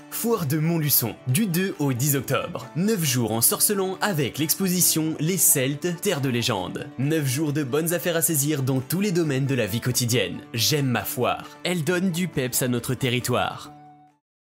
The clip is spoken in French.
Foire de Montluçon, du 2 au 10 octobre. 9 jours en sorcelant avec l'exposition Les Celtes, Terre de légende. 9 jours de bonnes affaires à saisir dans tous les domaines de la vie quotidienne. J'aime ma foire. Elle donne du peps à notre territoire.